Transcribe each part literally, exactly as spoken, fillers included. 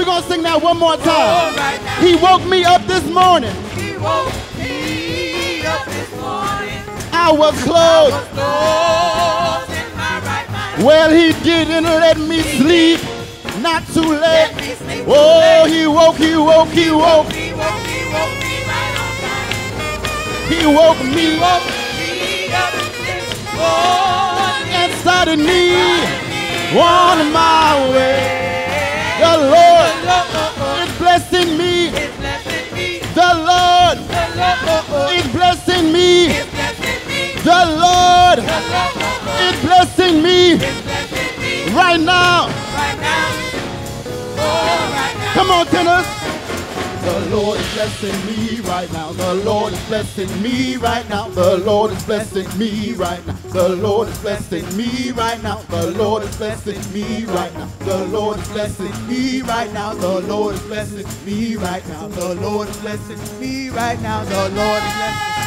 We're going to sing that one more time. He woke me up this morning. He woke me up this morning. I was clothed. I was clothed in my right mind. Well, he didn't let me sleep. Not too late. Let me sleep too Oh, late. he woke, he woke, he woke. He woke, he woke me right on time. He woke me up Me up this morning. and started me on my way. The Lord is blessing me. It's blessing me. The Lord The Lord is blessing me. is blessing me. The Lord The Lord is blessing me is blessing me right now. right now. Oh, right now. Come on, tenors. The Lord is blessing me right now. The Lord is blessing me right now. The Lord is blessing me right now. The Lord is blessing me right now. The Lord is blessing me right now. The Lord is blessing me right now. The Lord is blessing me right now. The Lord is blessing me right now. The Lord is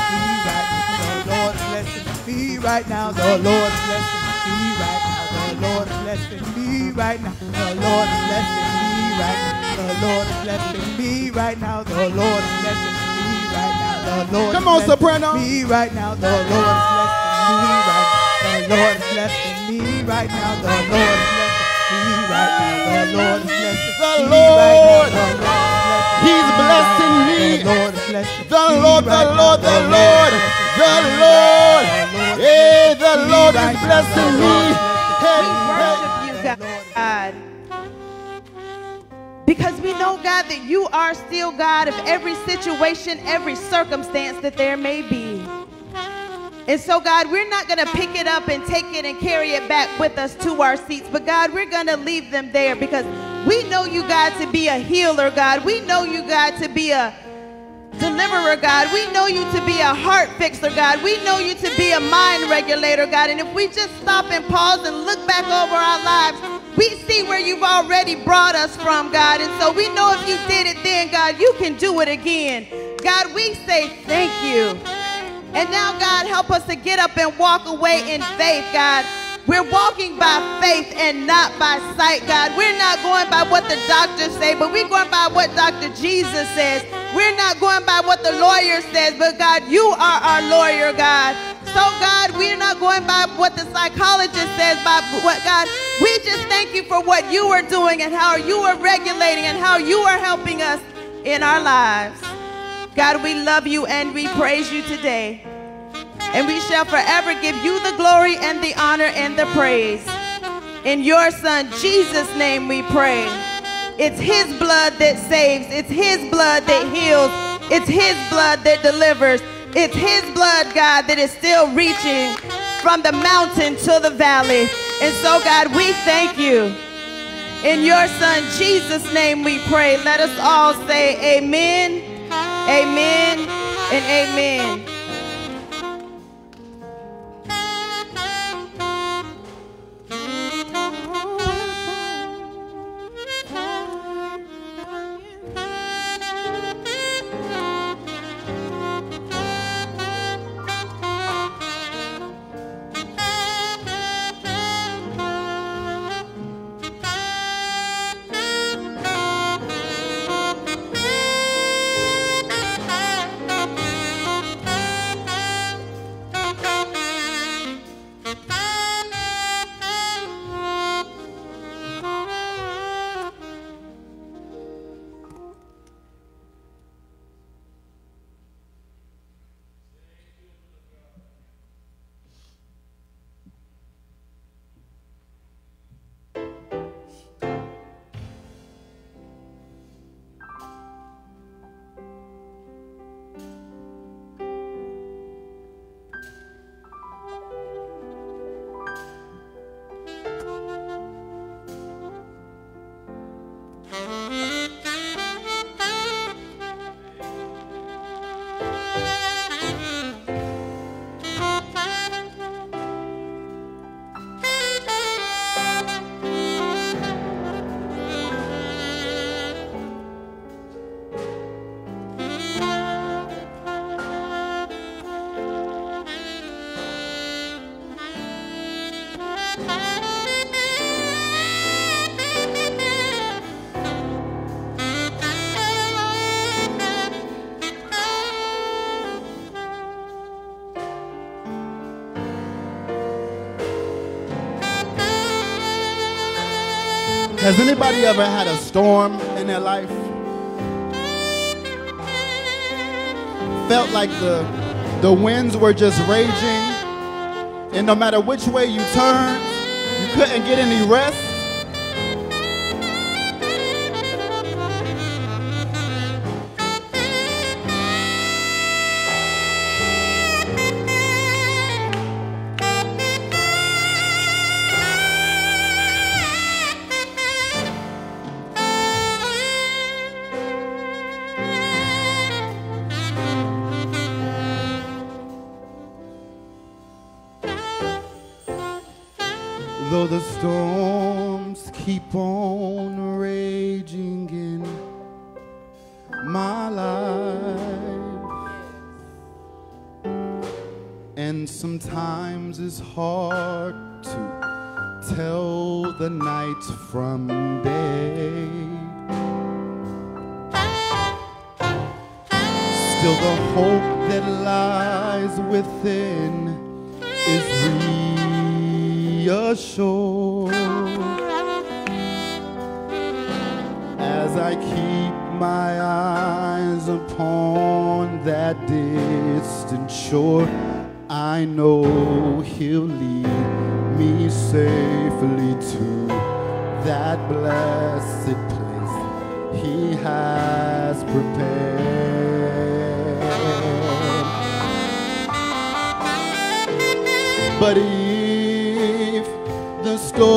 blessing me right now. The Lord is blessing me right now. The Lord is blessing me right now. The Lord is blessing me right now. The Lord is blessing me right now. The Lord is blessing me right now. The Lord Come on, soprano. me right now. The Lord is blessing me right now. The Lord is blessing me right now. The Lord is blessing me right now. The Lord is blessing me right now. He's blessing me. The Lord is blessing The Lord, the Lord, the Lord, the Lord. Hey, the Lord is blessing me. Hey, We worship you, God. Because we know, God, that you are still God of every situation, every circumstance that there may be. And so, God, we're not going to pick it up and take it and carry it back with us to our seats. But, God, we're going to leave them there because we know you, God, to be a healer, God. We know you, God, to be a deliverer, God. We know you to be a heart fixer, God. We know you to be a mind regulator, God. And if we just stop and pause and look back over our lives, we see where you've already brought us from, God. And so we know if you did it then, God, you can do it again. God, we say thank you. And now, God, help us to get up and walk away in faith, God. We're walking by faith and not by sight, God. We're not going by what the doctors say, but we're going by what Doctor Jesus says. We're not going by what the lawyer says, but God, you are our lawyer, God. So, God, we're not going by what the psychologist says, by what, God, we just thank you for what you are doing and how you are regulating and how you are helping us in our lives. God, we love you and we praise you today. And we shall forever give you the glory and the honor and the praise. In your Son, Jesus' name we pray. It's his blood that saves. It's his blood that heals. It's his blood that delivers. It's his blood, God, that is still reaching from the mountain to the valley. And so, God, we thank you. In your Son, Jesus' name we pray. Let us all say amen, amen, and amen. Has anybody ever had a storm in their life? Felt like the, the winds were just raging, and no matter which way you turned, you couldn't get any rest? Though the storms keep on raging in my life, and sometimes it's hard to tell the night from day, still the hope that lies within is reassured as I keep my eyes upon that distant shore. I know He'll lead me safely to that blessed place He has prepared. But if the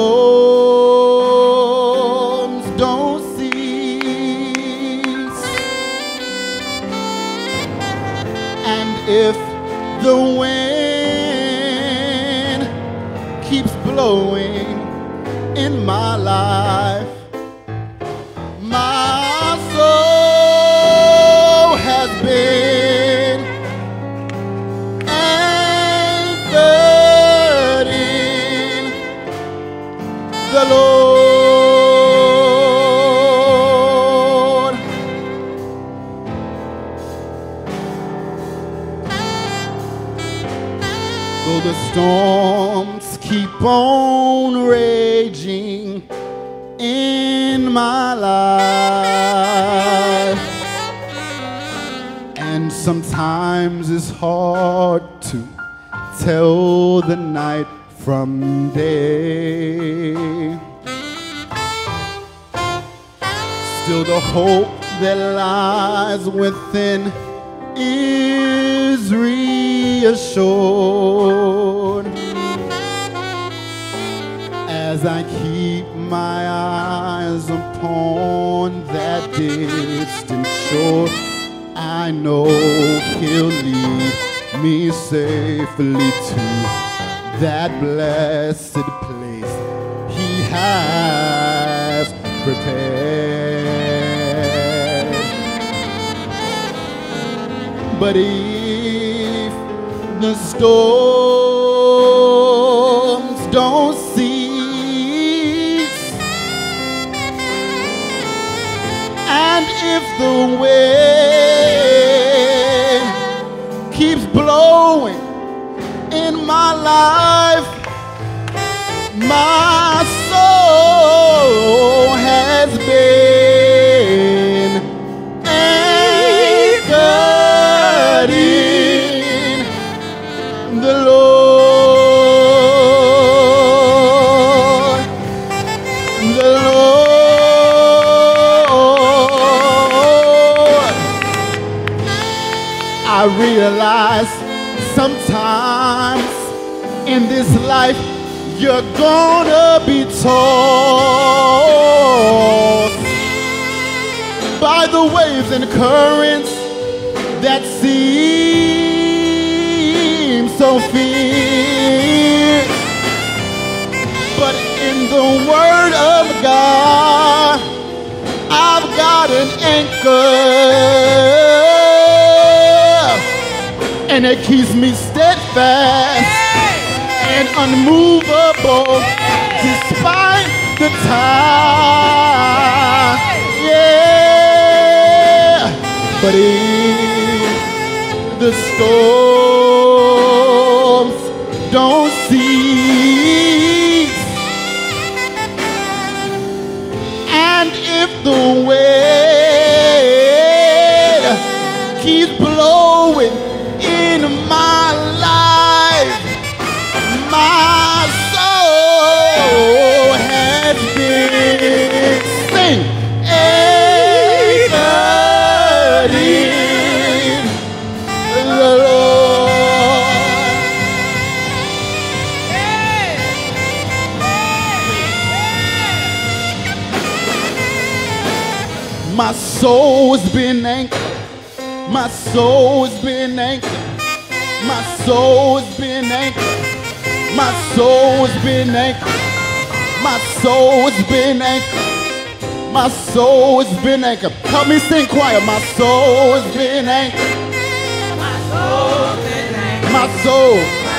storms don't cease, and if the wind keeps blowing in my life, my soul has been anchored in the Lord. Though the storms keep on raging in my life, and sometimes it's hard to tell the night from day, still the hope that lies within is reassured as I keep my eyes upon that distant shore. I know He'll lead me safely to that blessed place He has prepared. But if the storms don't cease, and if the wind keeps blowing in my life, my soul has been anchored in the Lord, the Lord. I realize sometimes in this life you're gonna be tossed by the waves and currents that seem so fierce. But in the Word of God, I've got an anchor, and it keeps me steadfast and unmovable despite the time. Yeah. But if the storms don't cease, My soul's been anchored. My soul's been anchored. My soul's been anchored. My soul's been anchored. My soul's been anchored. My soul's been anchored. Help me sing choir. My soul's been anchored. My soul's been anchored. My soul.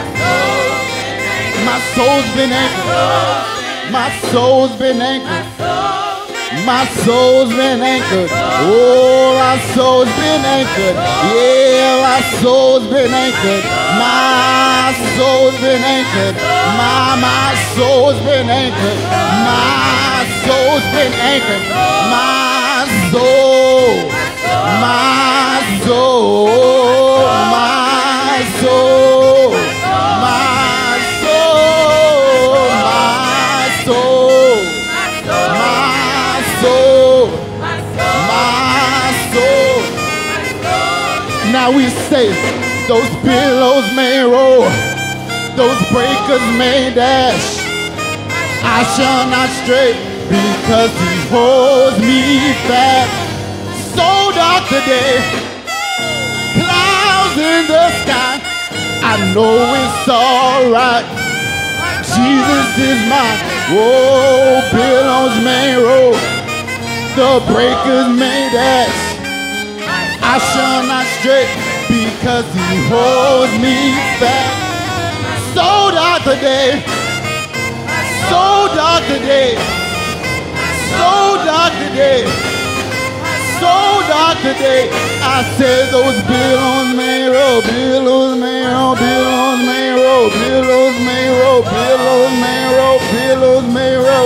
My soul's been anchored. My soul's been anchored. My My soul's been anchored. soul's been anchored. Oh, my soul's been anchored. Yeah, my soul's been anchored. My soul's been anchored. My, my soul's been anchored. My soul's been anchored. My soul. My soul. My soul. My soul. My soul. My soul. My soul. Now we say, those billows may roll, those breakers may dash, I shall not stray because he holds me fast. So dark today, clouds in the sky, I know it's alright. Jesus is mine. Oh, billows may roll, the breakers may dash, I shall not stray because he holds me fast. So dark today, so dark today, so dark today, so dark today. I said those billows may roll, billows may roll, billows may roll, billows may roll, billows may roll, billows may roll.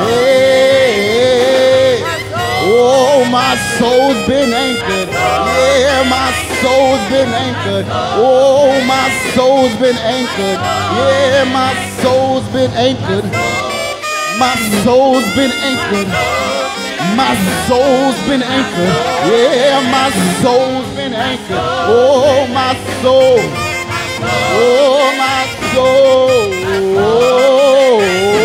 Hey, oh, my soul's been anchored. Yeah, my soul's been anchored. Oh, my soul's been anchored. Yeah, my soul's been anchored. My soul's been anchored. My soul's been anchored. Yeah, my soul's been anchored. Oh, my soul. Oh, my soul. Oh,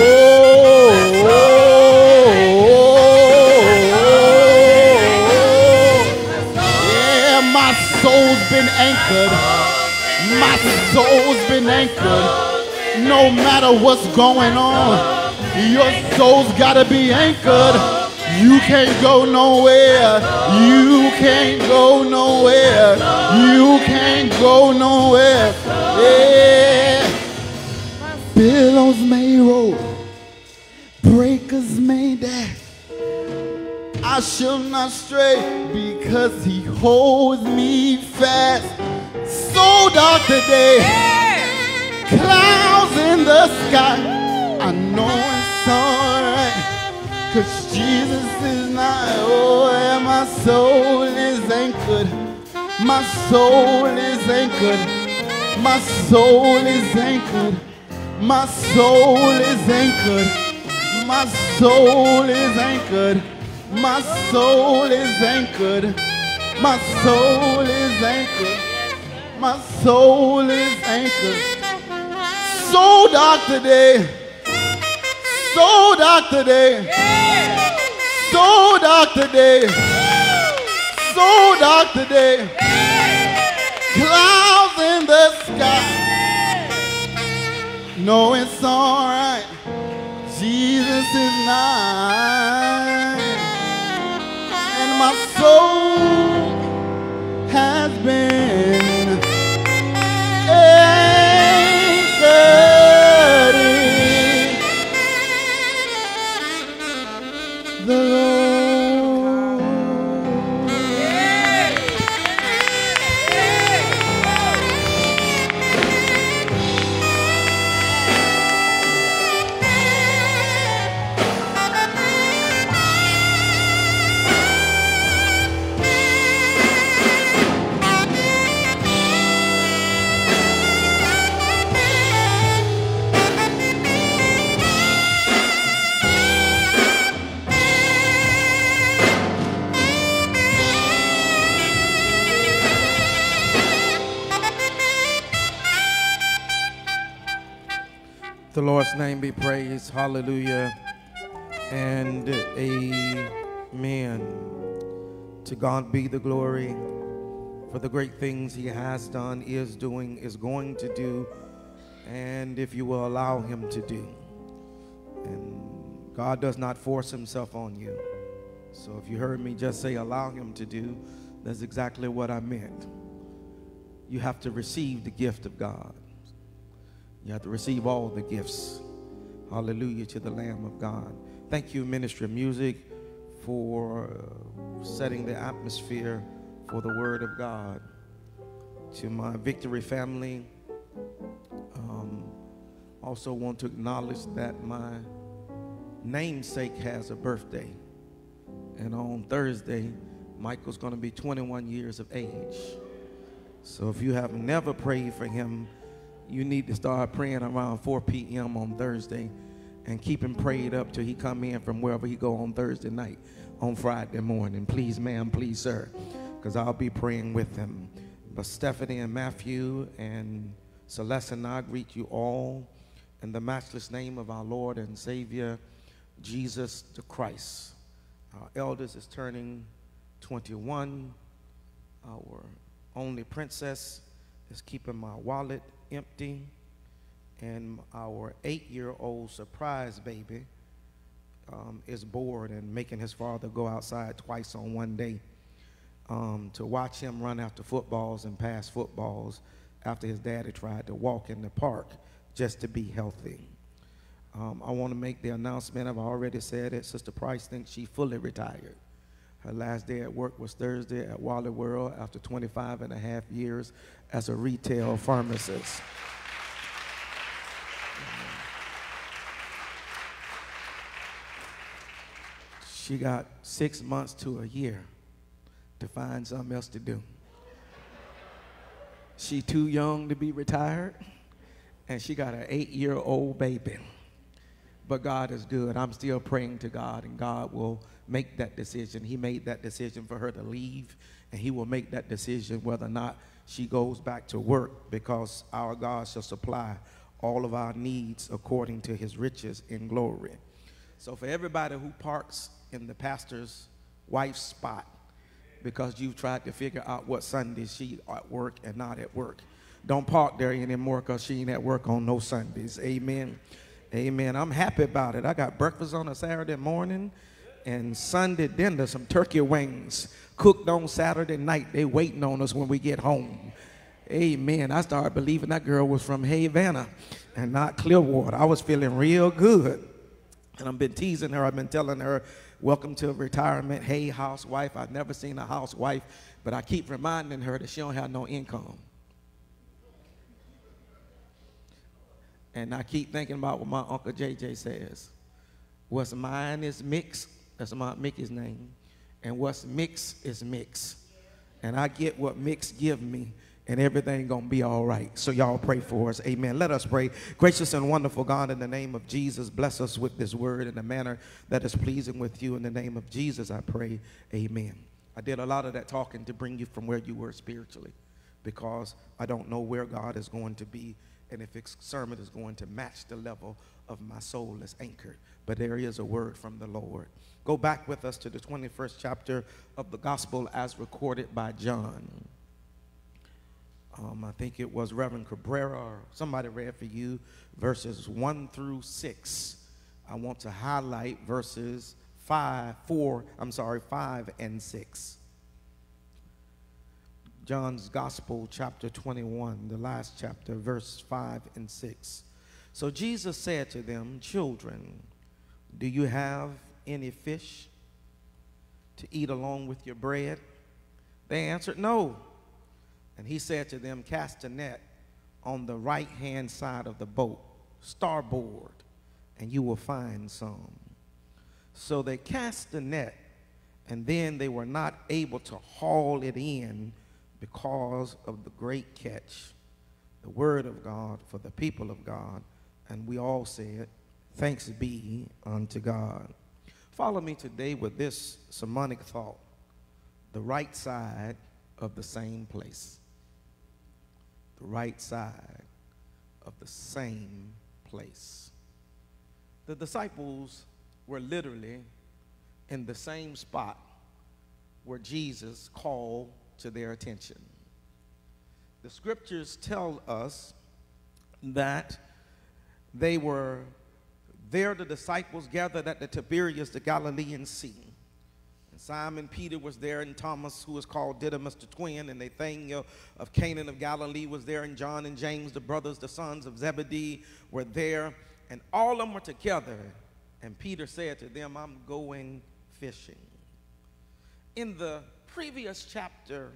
yeah, my soul's been anchored. My soul's been anchored. No matter what's going on, your soul's gotta be anchored. You can't go nowhere. You can't go nowhere. You can't go nowhere. Yeah. Billows may roll, breakers may dash, I shall not stray because he holds me fast. So dark today, clouds in the sky, I know it's alright, cause Jesus is nigh. Oh, yeah, my soul is anchored. My soul is anchored. My soul is anchored. My soul is anchored. My soul is anchored. My soul is anchored. My soul is anchored. My soul is anchored. So dark today. So dark today. So dark today. So dark today. Clouds in the sky. No, it's alright. Jesus is nigh. And my soul has been anchored in the Lord. The Lord's name be praised. Hallelujah and amen. To God be the glory for the great things he has done, is doing, is going to do, and if you will allow him to do. And God does not force himself on you. So if you heard me just say allow him to do, that's exactly what I meant. You have to receive the gift of God. You have to receive all the gifts. Hallelujah to the Lamb of God. Thank you, Ministry of Music, for setting the atmosphere for the Word of God. To my Victory family, um, also want to acknowledge that my namesake has a birthday. And on Thursday, Michael's going to be twenty-one years of age. So if you have never prayed for him, you need to start praying around four p m on Thursday and keep him prayed up till he come in from wherever he go on Thursday night, on Friday morning. Please, ma'am, please, sir, because I'll be praying with him. But Stephanie and Matthew and Celeste and I greet you all in the matchless name of our Lord and Savior, Jesus the Christ. Our eldest is turning twenty-one. Our only princess is keeping my wallet empty. And our eight-year-old surprise baby um, is bored and making his father go outside twice on one day um, to watch him run after footballs and pass footballs after his daddy tried to walk in the park just to be healthy. Um, I want to make the announcement. I've already said it. Sister Price thinks she fully retired. Her last day at work was Thursday at Wally World after twenty-five and a half years as a retail pharmacist. She got six months to a year to find something else to do. She too young to be retired, and she got an eight-year-old baby. But God is good. I'm still praying to God, and God will make that decision. He made that decision for her to leave, and he will make that decision whether or not she goes back to work, because our God shall supply all of our needs according to his riches in glory. So for everybody who parks in the pastor's wife's spot because you've tried to figure out what Sundays she at work and not at work, don't park there anymore, because she ain't at work on no Sundays. Amen. Amen. I'm happy about it. I got breakfast on a Saturday morning and Sunday dinner, some turkey wings cooked on Saturday night. They waiting on us when we get home. Amen. I started believing that girl was from Havana and not Clearwater. I was feeling real good. And I've been teasing her. I've been telling her, welcome to retirement. Hey, housewife. I've never seen a housewife, but I keep reminding her that she don't have no income. And I keep thinking about what my Uncle J J says. What's mine is mix. That's my Mickey's name. And what's mix is mix. And I get what mix give me, and everything gonna be all right. So y'all pray for us. Amen. Let us pray. Gracious and wonderful God, in the name of Jesus, bless us with this word in a manner that is pleasing with you. In the name of Jesus, I pray. Amen. I did a lot of that talking to bring you from where you were spiritually, because I don't know where God is going to be and if his sermon is going to match the level of my soul is anchored. But there is a word from the Lord. Go back with us to the twenty-first chapter of the gospel as recorded by John. Um, I think it was Reverend Cabrera or somebody read for you verses one through six. I want to highlight verses five, four, I'm sorry, five and six. John's Gospel, chapter twenty-one, the last chapter, verse five and six. So Jesus said to them, children, do you have any fish to eat along with your bread? They answered, no. And he said to them, cast a net on the right-hand side of the boat, starboard, and you will find some. So they cast the net, and then they were not able to haul it in because of the great catch. The word of God for the people of God. And we all said, thanks be unto God. Follow me today with this sermonic thought: the right side of the same place. The right side of the same place. The disciples were literally in the same spot where Jesus called to their attention. The scriptures tell us that they were there, the disciples gathered at the Tiberias, the Galilean Sea. And Simon Peter was there, and Thomas, who was called Didymus the twin, and Nathanael of Canaan of Galilee was there, and John and James, the brothers, the sons of Zebedee, were there. And all of them were together. And Peter said to them, I'm going fishing. In the previous chapter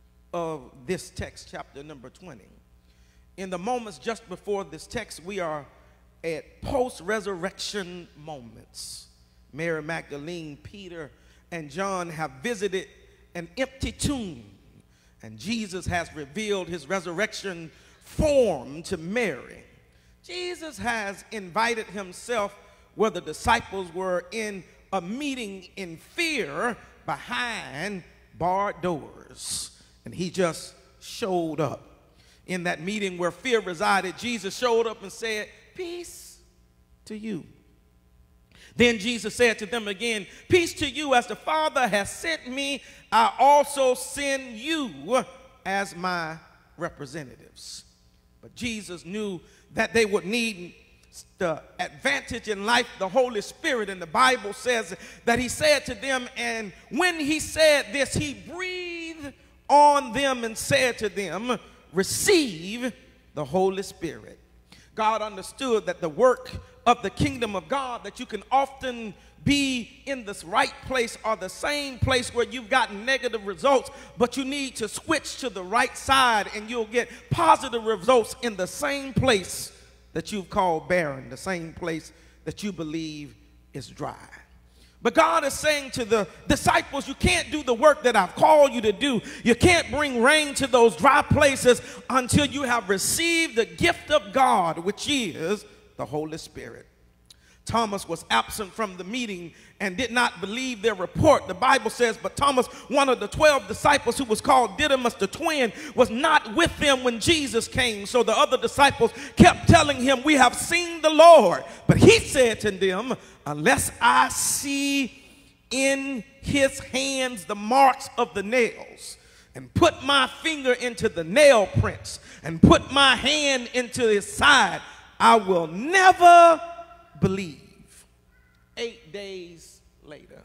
of this text, chapter number twenty, in the moments just before this text, we are at post-resurrection moments. Mary Magdalene, Peter, and John have visited an empty tomb, and Jesus has revealed his resurrection form to Mary. Jesus has invited himself where the disciples were in a meeting in fear behind barred doors, and he just showed up. In that meeting where fear resided, Jesus showed up and said, peace to you. Then Jesus said to them again, peace to you. As the Father has sent me, I also send you as my representatives. But Jesus knew that they would need the advantage in life, the Holy Spirit. And the Bible says that he said to them, and when he said this, he breathed on them and said to them, receive the Holy Spirit. God understood that the work of the kingdom of God, that you can often be in this right place or the same place where you've gotten negative results, but you need to switch to the right side and you'll get positive results in the same place that you've called barren, the same place that you believe is dry. But God is saying to the disciples, you can't do the work that I've called you to do. You can't bring rain to those dry places until you have received the gift of God, which is the Holy Spirit. Thomas was absent from the meeting and did not believe their report. The Bible says, but Thomas, one of the twelve disciples who was called Didymus the twin, was not with them when Jesus came. So the other disciples kept telling him, we have seen the Lord. But he said to them, unless I see in his hands the marks of the nails, and put my finger into the nail prints, and put my hand into his side, I will never believe. Eight days later,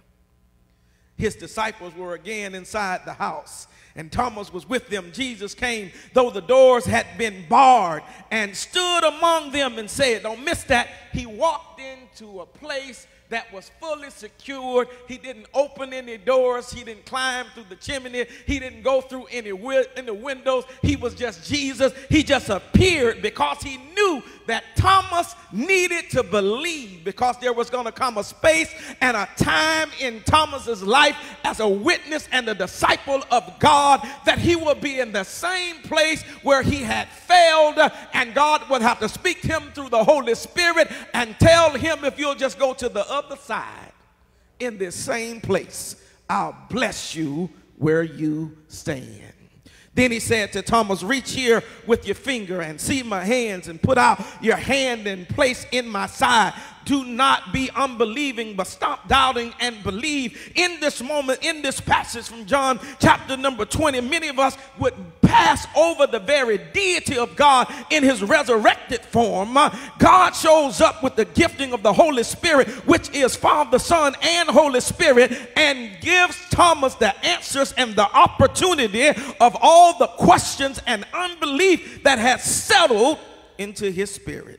his disciples were again inside the house, and Thomas was with them. Jesus came, though the doors had been barred, and stood among them and said, don't miss that, he walked into a place that was fully secured. He didn't open any doors. He didn't climb through the chimney. He didn't go through any wi- in the windows. He was just Jesus. He just appeared because he knew that Thomas needed to believe, because there was going to come a space and a time in Thomas's life as a witness and a disciple of God that he would be in the same place where he had failed, and God would have to speak to him through the Holy Spirit and tell him, if you'll just go to the other side in this same place, I'll bless you where you stand. Then he said to Thomas, reach here with your finger and see my hands, and put out your hand and place in my side. Do not be unbelieving, but stop doubting and believe. In this moment, in this passage from John chapter number twenty, many of us would pass over the very deity of God in his resurrected form. God shows up with the gifting of the Holy Spirit, which is Father, Son, and Holy Spirit, and gives Thomas the answers and the opportunity of all the questions and unbelief that had settled into his spirit.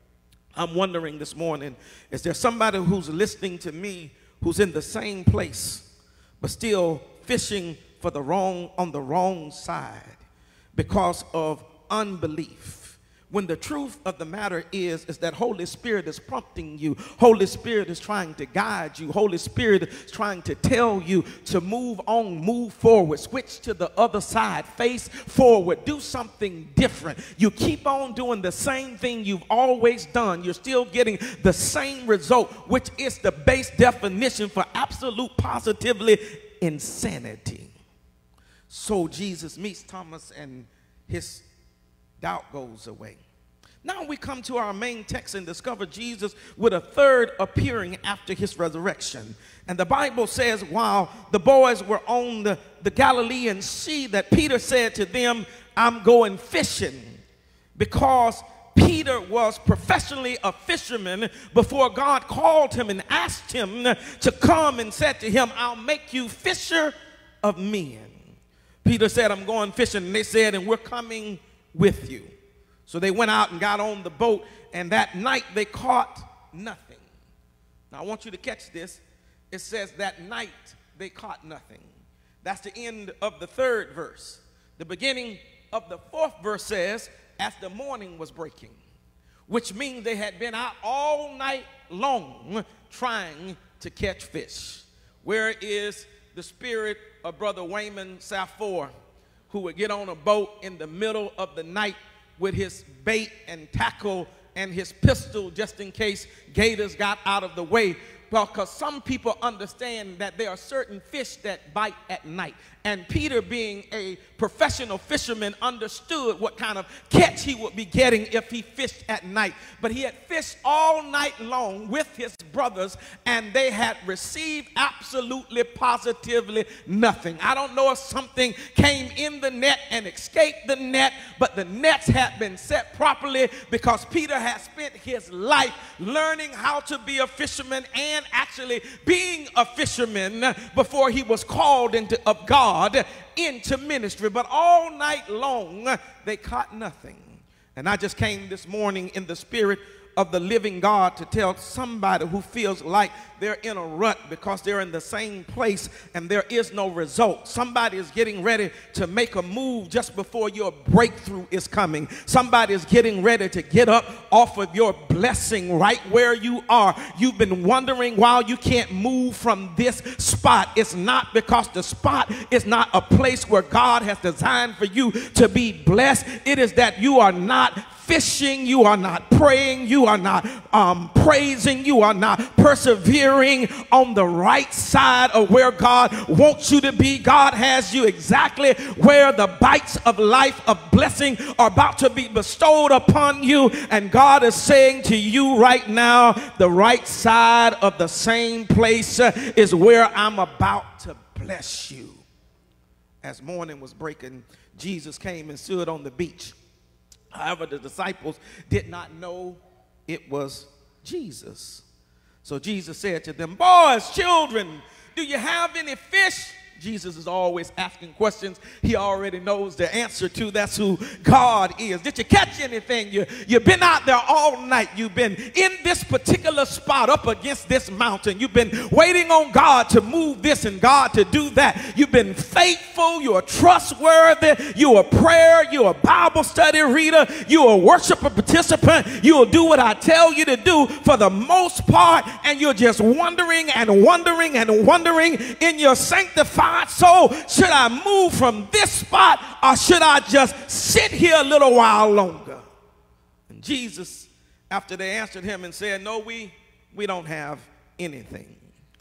I'm wondering this morning, is there somebody who's listening to me who's in the same place but still fishing for the wrong on the wrong side because of unbelief? When the truth of the matter is, is that Holy Spirit is prompting you. Holy Spirit is trying to guide you. Holy Spirit is trying to tell you to move on, move forward, switch to the other side, face forward, do something different. You keep on doing the same thing you've always done. You're still getting the same result, which is the base definition for absolute positively insanity. So Jesus meets Thomas and his doubt goes away. Now we come to our main text and discover Jesus with a third appearing after his resurrection. And the Bible says while the boys were on the, the Galilean Sea that Peter said to them, I'm going fishing, because Peter was professionally a fisherman before God called him and asked him to come and said to him, I'll make you fisher of men. Peter said, I'm going fishing. And they said, and we're coming with you. So they went out and got on the boat, and that night they caught nothing. Now I want you to catch this. It says that night they caught nothing. That's the end of the third verse. The beginning of the fourth verse says, as the morning was breaking, which means they had been out all night long trying to catch fish. Where is the spirit of Brother Wayman Safor, who would get on a boat in the middle of the night with his bait and tackle and his pistol just in case gators got out of the way? Well, because some people understand that there are certain fish that bite at night. And Peter, being a professional fisherman, understood what kind of catch he would be getting if he fished at night. But he had fished all night long with his brothers, and they had received absolutely, positively nothing. I don't know if something came in the net and escaped the net, but the nets had been set properly because Peter had spent his life learning how to be a fisherman and actually being a fisherman before he was called into of God into ministry. But all night long they caught nothing. And I just came this morning in the spirit of the living God to tell somebody who feels like they're in a rut because they're in the same place and there is no result. Somebody is getting ready to make a move just before your breakthrough is coming. Somebody is getting ready to get up off of your blessing right where you are. You've been wondering why you can't move from this spot. It's not because the spot is not a place where God has designed for you to be blessed. It is that you are not fishing, you are not praying, you are not um, praising, you are not persevering on the right side of where God wants you to be. God has you exactly where the bites of life of blessing are about to be bestowed upon you, and God is saying to you right now, the right side of the same place is where I'm about to bless you. As morning was breaking, Jesus came and stood on the beach. However, the disciples did not know it was Jesus. So Jesus said to them, boys, children, do you have any fish? Jesus is always asking questions he already knows the answer to. That's who God is. Did you catch anything? You, you've been out there all night. You've been in this particular spot up against this mountain. You've been waiting on God to move this and God to do that. You've been faithful. You're trustworthy. You're a prayer. You're a Bible study reader. You're a worshiper participant. You'll do what I tell you to do for the most part. And you're just wondering and wondering and wondering in your sanctified soul, should I move from this spot or should I just sit here a little while longer? And Jesus, after they answered him and said, no, we, we don't have anything.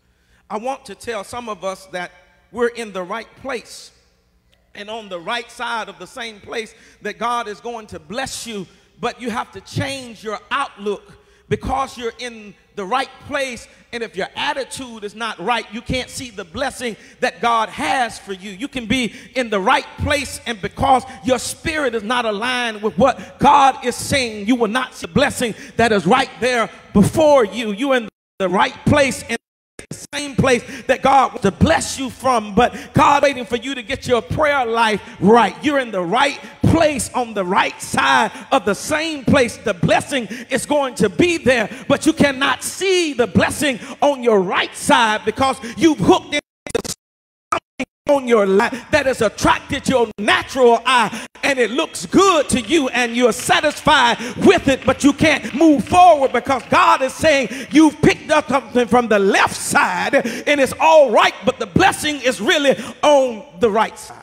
I want to tell some of us that we're in the right place and on the right side of the same place that God is going to bless you, but you have to change your outlook because you're in the right place, and if your attitude is not right, you can't see the blessing that God has for you. You can be in the right place, and because your spirit is not aligned with what God is saying, you will not see the blessing that is right there before you. You're in the right place and the same place that God wants to bless you from, but God waiting for you to get your prayer life right. You're in the right place on the right side of the same place. The blessing is going to be there, but you cannot see the blessing on your right side because you've hooked into something on your life that has attracted your natural eye, and it looks good to you and you're satisfied with it, but you can't move forward because God is saying you've picked up something from the left side and it's all right, but the blessing is really on the right side.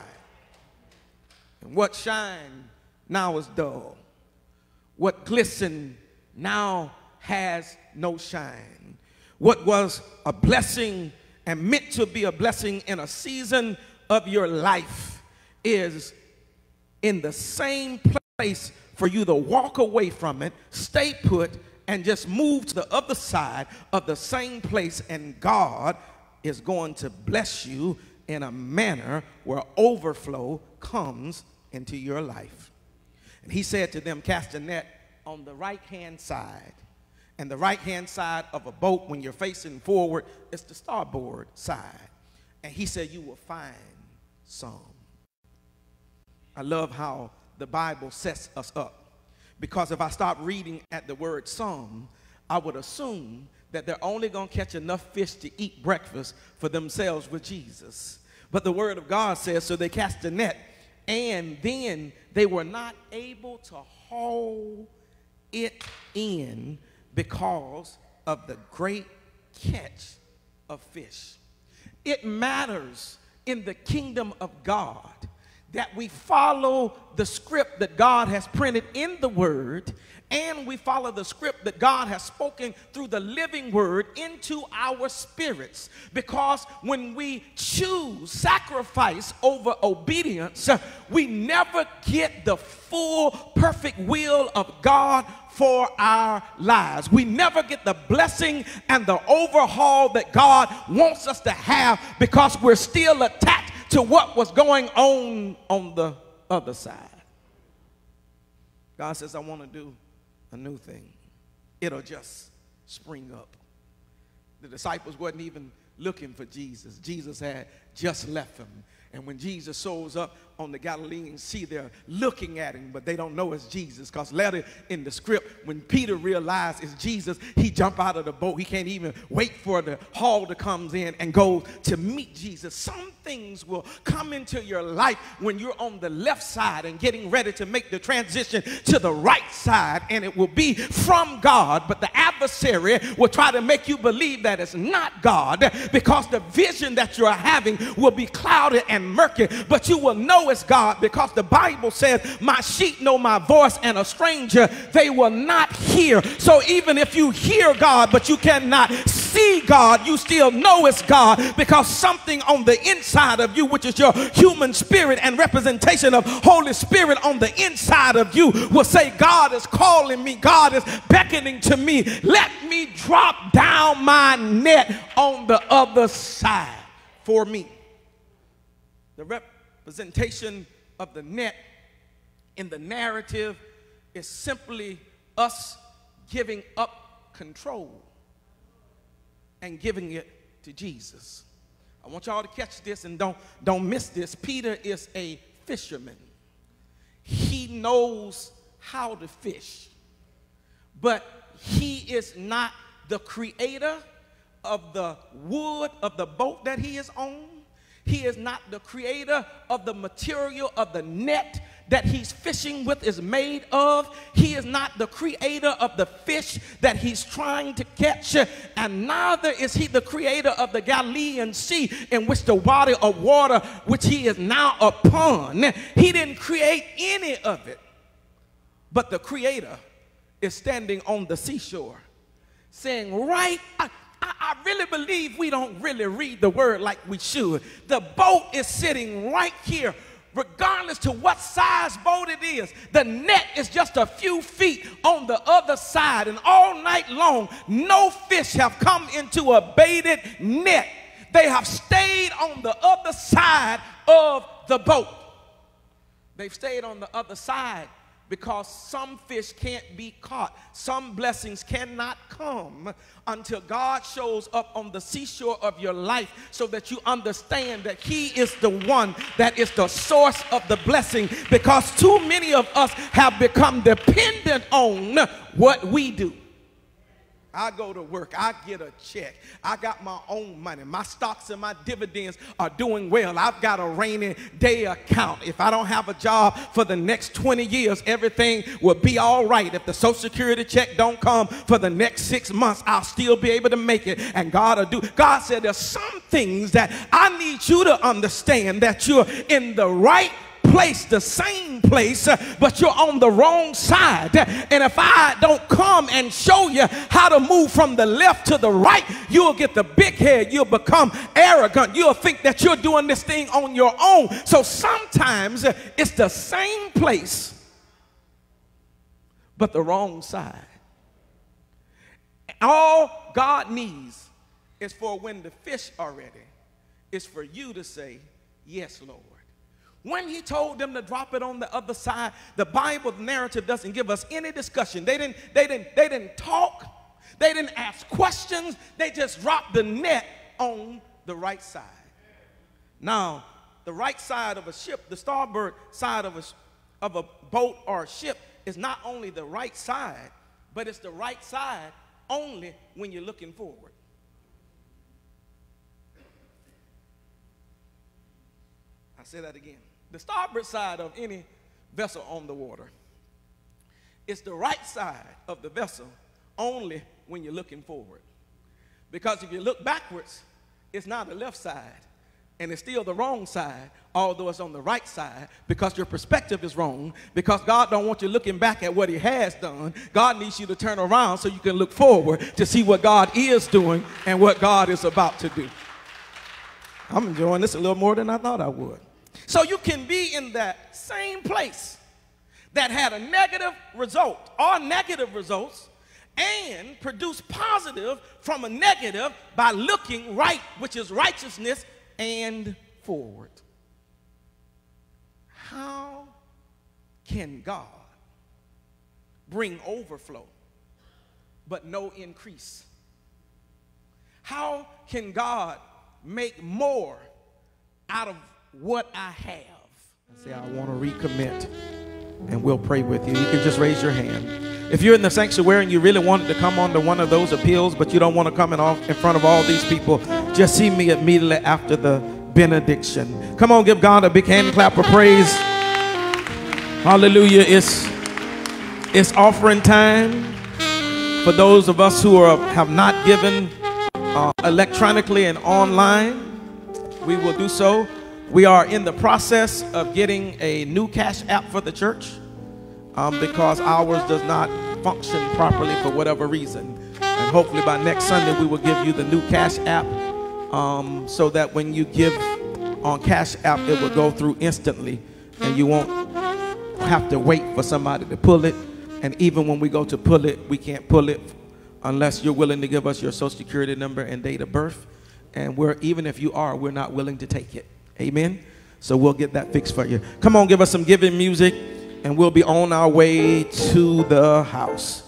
And what shine now is dull. What glisten now has no shine. What was a blessing and meant to be a blessing in a season of your life is in the same place for you to walk away from it, stay put, and just move to the other side of the same place, and God is going to bless you in a manner where overflow comes into your life. And he said to them, cast a net on the right-hand side. And the right-hand side of a boat, when you're facing forward, it's the starboard side. And he said, you will find some. I love how the Bible sets us up. Because if I start reading at the word some, I would assume that they're only going to catch enough fish to eat breakfast for themselves with Jesus. But the word of God says, so they cast a net, and then they were not able to haul it in because of the great catch of fish. It matters in the kingdom of God that we follow the script that God has printed in the word, and we follow the script that God has spoken through the living word into our spirits. Because when we choose sacrifice over obedience, we never get the full, perfect will of God for our lives. We never get the blessing and the overhaul that God wants us to have because we're still attached to what was going on on the other side. God says, I want to do a new thing. It'll just spring up. The disciples wasn't even looking for Jesus. Jesus had just left them. And when Jesus shows up on the Galilean Sea, they're looking at him, but they don't know it's Jesus. Because later in the script, when Peter realized it's Jesus, he jumped out of the boat. He can't even wait for the haul to come in and go to meet Jesus. Some things will come into your life when you're on the left side and getting ready to make the transition to the right side, and it will be from God, but the adversary will try to make you believe that it's not God, because the vision that you're having will be clouded and murky, but you will know it's God, because the Bible says, my sheep know my voice, and a stranger they will not hear. So even if you hear God but you cannot see God, you still know it's God, because something on the inside of you, which is your human spirit and representation of Holy Spirit on the inside of you, will say, God is calling me, God is beckoning to me, let me drop down my net on the other side for me. The representation of the net in the narrative is simply us giving up control and giving it to Jesus. I want y'all to catch this and don't, don't miss this. Peter is a fisherman. He knows how to fish, but he is not the creator of the wood of the boat that he is on. He is not the creator of the material of the net that he's fishing with is made of. He is not the creator of the fish that he's trying to catch, and neither is he the creator of the Galilean Sea, in which the body of water which he is now upon. He didn't create any of it, but the creator is standing on the seashore saying, right, I, I really believe we don't really read the word like we should. The boat is sitting right here, regardless to what size boat it is. The net is just a few feet on the other side, and all night long, no fish have come into a baited net. They have stayed on the other side of the boat. They've stayed on the other side because some fish can't be caught. Some blessings cannot come until God shows up on the seashore of your life, so that you understand that he is the one that is the source of the blessing, because too many of us have become dependent on what we do. I go to work, I get a check, I got my own money, my stocks and my dividends are doing well, I've got a rainy day account. If I don't have a job for the next twenty years, everything will be all right. If the Social Security check don't come for the next six months, I'll still be able to make it, and God will do. God said there's some things that I need you to understand, that you're in the right place, the same place, but you're on the wrong side. And if I don't come and show you how to move from the left to the right, you'll get the big head, you'll become arrogant, you'll think that you're doing this thing on your own. So sometimes it's the same place, but the wrong side. All God needs is for when the fish are ready, is for you to say, yes, Lord. When he told them to drop it on the other side, the Bible narrative doesn't give us any discussion. They didn't, they didn't, they didn't talk. They didn't ask questions. They just dropped the net on the right side. Now, the right side of a ship, the starboard side of a, of a boat or a ship is not only the right side, but it's the right side only when you're looking forward. I say that again. The starboard side of any vessel on the water is the right side of the vessel only when you're looking forward. Because if you look backwards, it's not the left side, and it's still the wrong side, although it's on the right side, because your perspective is wrong, because God don't want you looking back at what he has done. God needs you to turn around so you can look forward to see what God is doing and what God is about to do. I'm enjoying this a little more than I thought I would. So you can be in that same place that had a negative result or negative results and produce positive from a negative by looking right, which is righteousness, and forward. How can God bring overflow but no increase? How can God make more out of what I have? I say, I want to recommit, and we'll pray with you. You can just raise your hand. If you're in the sanctuary and you really wanted to come on to one of those appeals, but you don't want to come in, off in front of all these people, just see me immediately after the benediction. Come on, give God a big hand clap of praise. Hallelujah. It's, it's offering time for those of us who are, have not given uh, electronically and online. We will do so. We are in the process of getting a new cash app for the church um, because ours does not function properly for whatever reason. And hopefully by next Sunday we will give you the new cash app um, so that when you give on cash app, it will go through instantly and you won't have to wait for somebody to pull it. And even when we go to pull it, we can't pull it unless you're willing to give us your social security number and date of birth. And we're, even if you are, we're not willing to take it. Amen. So we'll get that fixed for you. Come on, give us some giving music, and we'll be on our way to the house.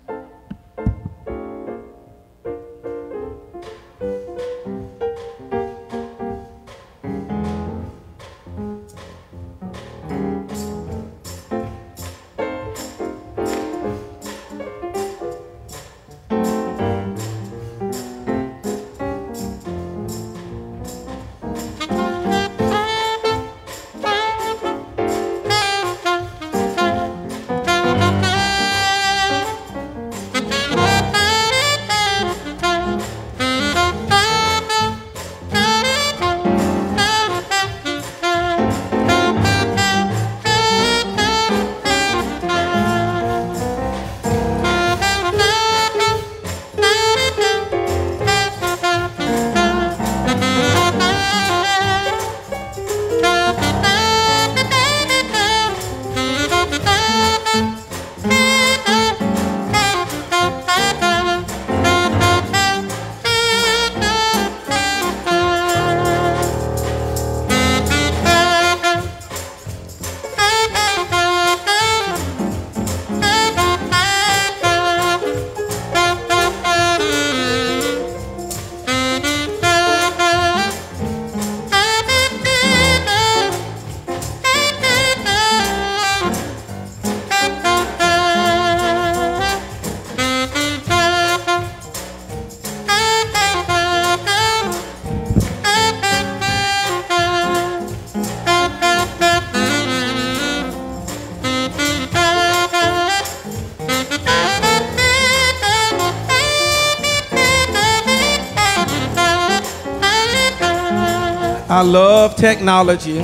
I love technology.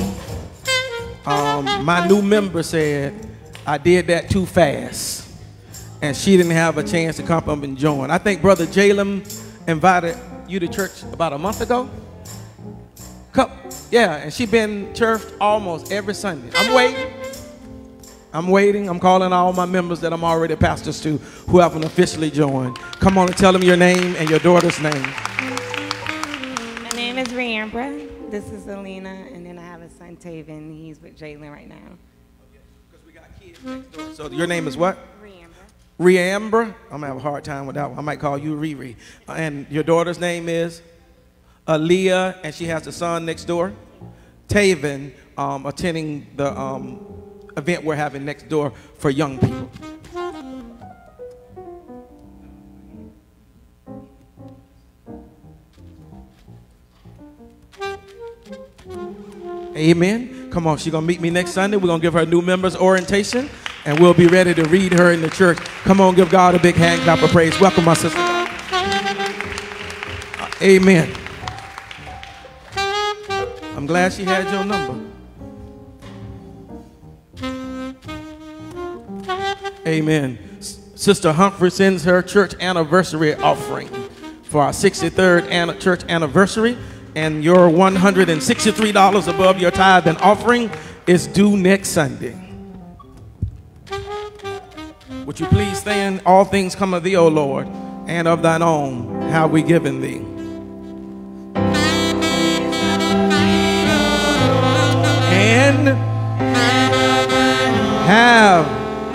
Um, my new member said I did that too fast, and she didn't have a chance to come up and join. I think Brother Jalem invited you to church about a month ago. Cup, yeah, and she been church almost every Sunday. I'm waiting. I'm waiting. I'm calling all my members that I'm already pastors to who haven't officially joined. Come on and tell them your name and your daughter's name. My name is Riambra. This is Alina, and then I have a son, Taven. He's with Jalen right now. Because we got kids next door. So your name is what? Riambra. Riambra. I'm going to have a hard time with that one. I might call you Riri. And your daughter's name is Aaliyah, and she has a son next door. Taven, um, attending the um, event we're having next door for young people. Amen. Come on, she's going to meet me next Sunday. We're going to give her new members orientation, and we'll be ready to read her in the church. Come on, give God a big hand clap of praise. Welcome, my sister. Uh, amen. I'm glad she had your number. Amen. S- Sister Humphrey sends her church anniversary offering for our sixty-third an- church anniversary. And your one hundred sixty-three dollars above your tithe and offering is due next Sunday. Would you please stand? All things come of thee, O Lord, and of thine own have we given thee. And have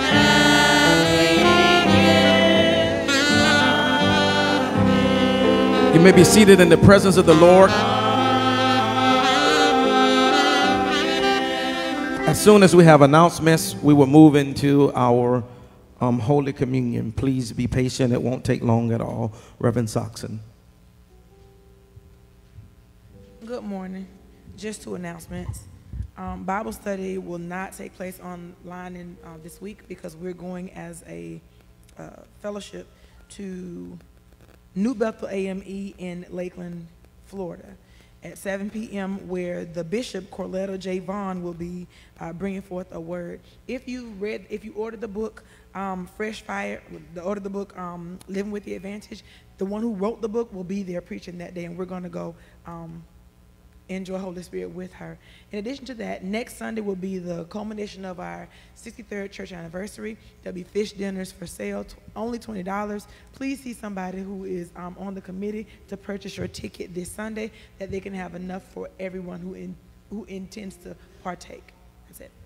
you may be seated in the presence of the Lord. As soon as we have announcements, we will move into our um, Holy Communion. Please be patient. It won't take long at all. Reverend Soxon. Good morning. Just two announcements. Um, Bible study will not take place online in, uh, this week because we're going as a uh, fellowship to New Bethel A M E in Lakeland, Florida, at seven p m where the Bishop Corletto J. Vaughn will be uh, bringing forth a word. If you read, if you ordered the book, um, Fresh Fire, the order the book, um, Living with the Advantage, the one who wrote the book will be there preaching that day, and we're going to go um, enjoy Holy Spirit with her. In addition to that, next Sunday will be the culmination of our sixty-third church anniversary. There'll be fish dinners for sale, t- only twenty dollars. Please see somebody who is um, on the committee to purchase your ticket this Sunday, that they can have enough for everyone who in, who intends to partake. That's it.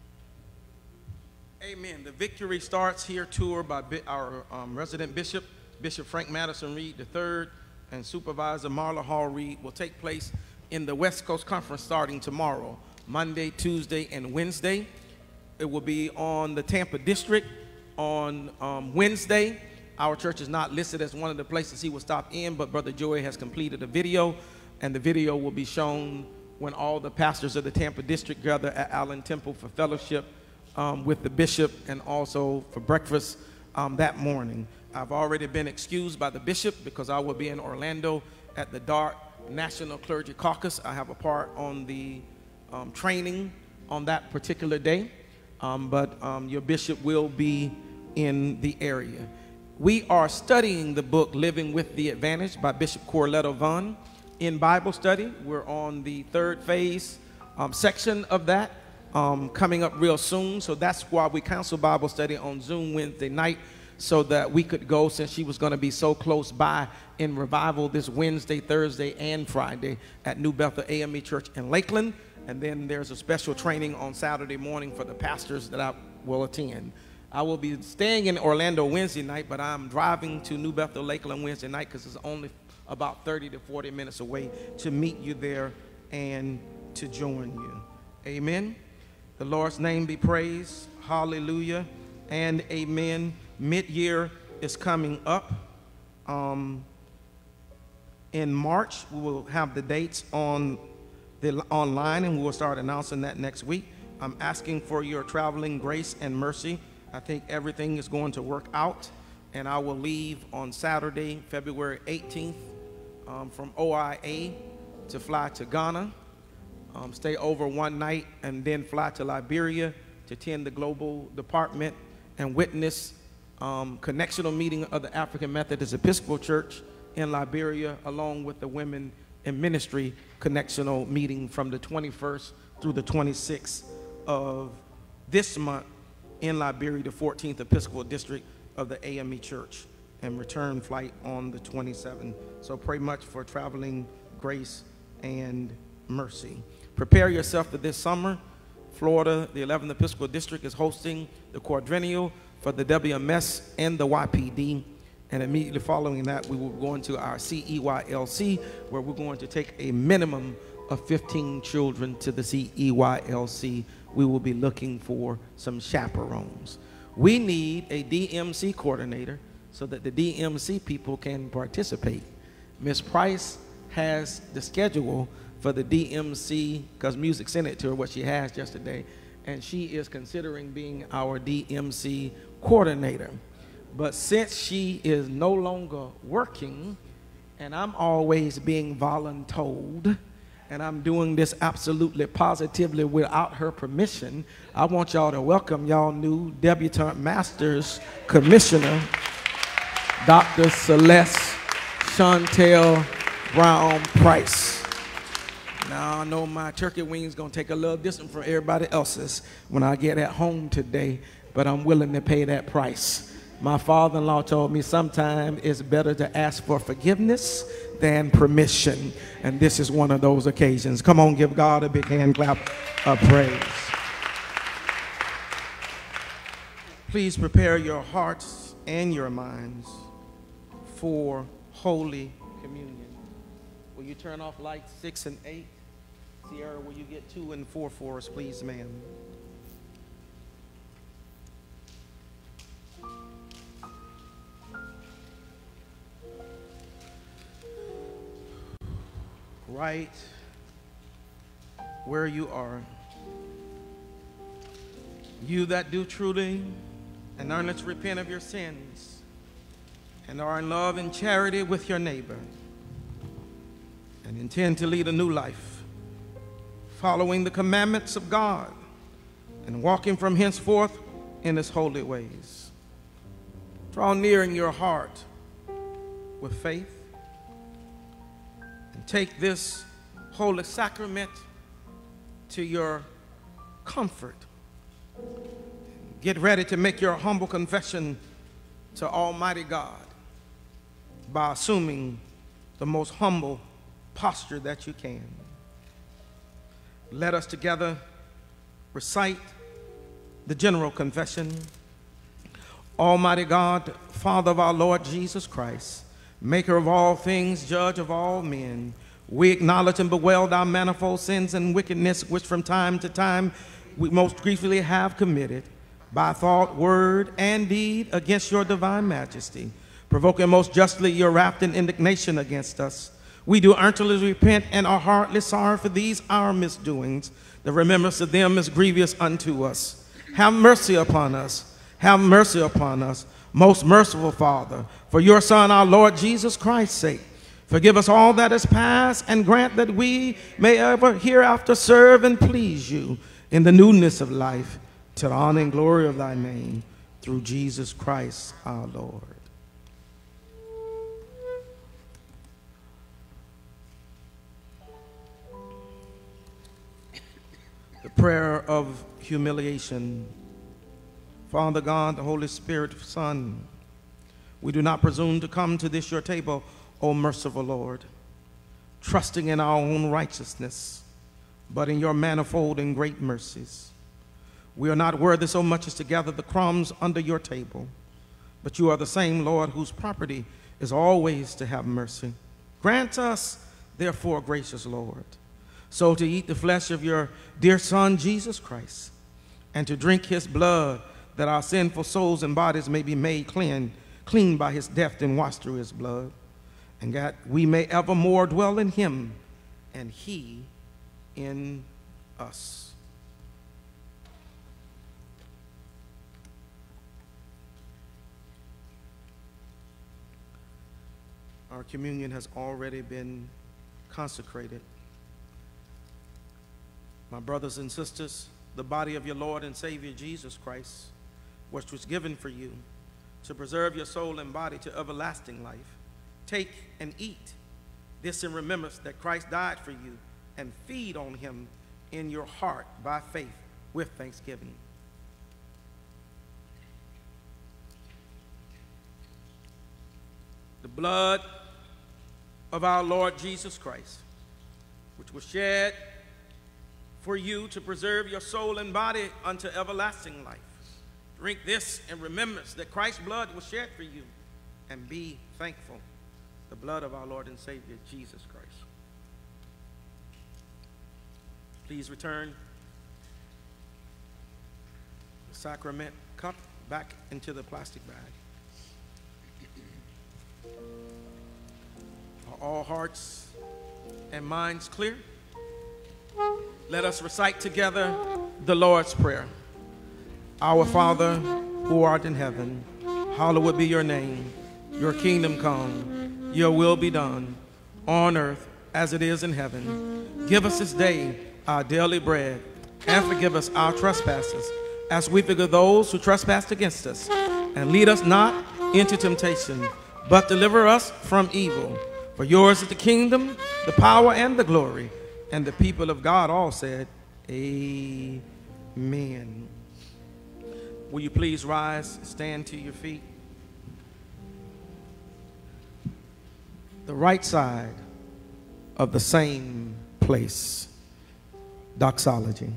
Amen. The Victory Starts Here tour by bi- our um, resident bishop, Bishop Frank Madison Reed the third, and Supervisor Marla Hall Reed will take place in the West Coast Conference starting tomorrow, Monday, Tuesday, and Wednesday. It will be on the Tampa District on um, Wednesday. Our church is not listed as one of the places he will stop in, but Brother Joey has completed a video, and the video will be shown when all the pastors of the Tampa District gather at Allen Temple for fellowship um, with the bishop and also for breakfast um, that morning. I've already been excused by the bishop because I will be in Orlando at the D A R C National Clergy Caucus. I have a part on the um, training on that particular day, um, but um, your bishop will be in the area. We are studying the book Living with the Advantage by Bishop Corletto Vaughn in Bible study. We're on the third phase um, section of that um, coming up real soon, so that's why we counsel Bible study on Zoom Wednesday night, so that we could go, since she was going to be so close by, in revival this Wednesday, Thursday, and Friday at New Bethel A M E Church in Lakeland. And then there's a special training on Saturday morning for the pastors that I will attend. I will be staying in Orlando Wednesday night, but I'm driving to New Bethel Lakeland Wednesday night because it's only about thirty to forty minutes away to meet you there and to join you. Amen. The Lord's name be praised. Hallelujah and amen. Mid-year is coming up. Um, in March, we will have the dates on the online, and we will start announcing that next week. I'm asking for your traveling grace and mercy. I think everything is going to work out, and I will leave on Saturday, February eighteenth, um, from O I A to fly to Ghana, um, stay over one night, and then fly to Liberia to attend the Global Department and witness Um, connectional meeting of the African Methodist Episcopal Church in Liberia, along with the Women in Ministry connectional meeting from the twenty-first through the twenty-sixth of this month in Liberia, the fourteenth Episcopal District of the A M E Church, and return flight on the twenty-seventh. So pray much for traveling grace and mercy. Prepare yourself for this summer. Florida, the eleventh Episcopal District is hosting the quadrennial for the W M S and the Y P D. And immediately following that, we will go into our C E Y L C, where we're going to take a minimum of fifteen children to the C E Y L C. We will be looking for some chaperones. We need a D M C coordinator so that the D M C people can participate. Miz Price has the schedule for the D M C, because music sent it to her what she has yesterday, and she is considering being our D M C coordinator. But since she is no longer working, and I'm always being voluntold, and I'm doing this absolutely positively without her permission, I want y'all to welcome y'all new debutante masters commissioner, Doctor Celeste Chantel Brown Price. Now I know my turkey wings gonna take a little distance from everybody else's when I get at home today, but I'm willing to pay that price. My father-in-law told me sometimes it's better to ask for forgiveness than permission, and this is one of those occasions. Come on, give God a big hand clap of praise. Please prepare your hearts and your minds for Holy Communion. Will you turn off lights six and eight? Sierra, will you get two and four for us, please, ma'am? Right where you are, you that do truly and earnestly repent of your sins and are in love and charity with your neighbor and intend to lead a new life, following the commandments of God and walking from henceforth in his holy ways. Draw near in your heart with faith and take this holy sacrament to your comfort. Get ready to make your humble confession to Almighty God by assuming the most humble posture that you can. Let us together recite the general confession. Almighty God, Father of our Lord Jesus Christ, maker of all things, judge of all men, we acknowledge and bewail thy manifold sins and wickedness which from time to time we most griefully have committed by thought, word, and deed against your divine majesty, provoking most justly your wrath and indignation against us. We do earnestly repent and are heartily sorry for these our misdoings. The remembrance of them is grievous unto us. Have mercy upon us. Have mercy upon us, most merciful Father, for your Son, our Lord Jesus Christ's sake. Forgive us all that is past, and grant that we may ever hereafter serve and please you in the newness of life, to the honor and glory of thy name, through Jesus Christ our Lord. The prayer of humiliation. Father God, the Holy Spirit, Son, we do not presume to come to this your table, O merciful Lord, trusting in our own righteousness, but in your manifold and great mercies. We are not worthy so much as to gather the crumbs under your table, but you are the same Lord whose property is always to have mercy. Grant us, therefore, gracious Lord, so to eat the flesh of your dear Son, Jesus Christ, and to drink his blood, that our sinful souls and bodies may be made clean, clean by his death and washed through his blood, and that we may evermore dwell in him, and he in us. Our communion has already been consecrated. My brothers and sisters, the body of your Lord and Savior Jesus Christ, which was given for you to preserve your soul and body to everlasting life, take and eat this in remembrance that Christ died for you, and feed on him in your heart by faith with thanksgiving. blood of our Lord Jesus Christ, which was shed for you to preserve your soul and body unto everlasting life. Drink this in remembrance that Christ's blood was shed for you, and be thankful. The blood of our Lord and Savior, Jesus Christ. Please return the sacrament cup back into the plastic bag. Are all hearts and minds clear? Let us recite together the Lord's Prayer. Our Father, who art in heaven, hallowed be your name. Your kingdom come, your will be done, on earth as it is in heaven. Give us this day our daily bread, and forgive us our trespasses, as we forgive those who trespass against us. And lead us not into temptation, but deliver us from evil. For yours is the kingdom, the power, and the glory. And the people of God all said, amen. Will you please rise, stand to your feet? The right side of the same place. Doxology.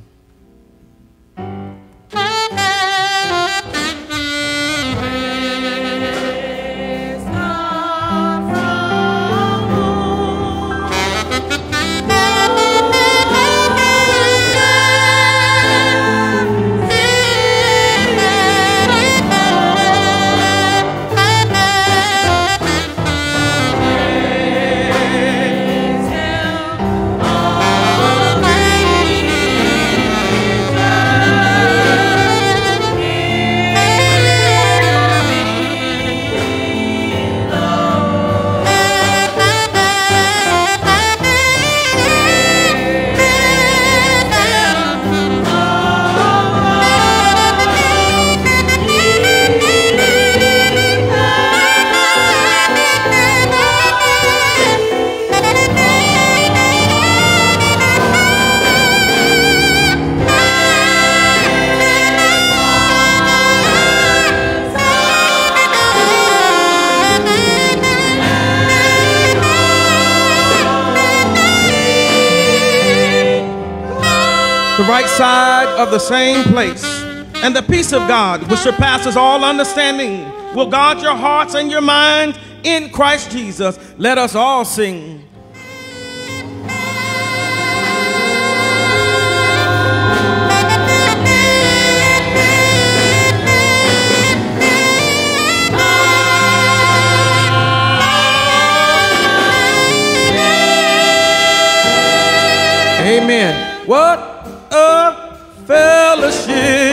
The right side of the same place. And the peace of God, which surpasses all understanding, will guard your hearts and your minds in Christ Jesus. Let us all sing. Amen. What a fellowship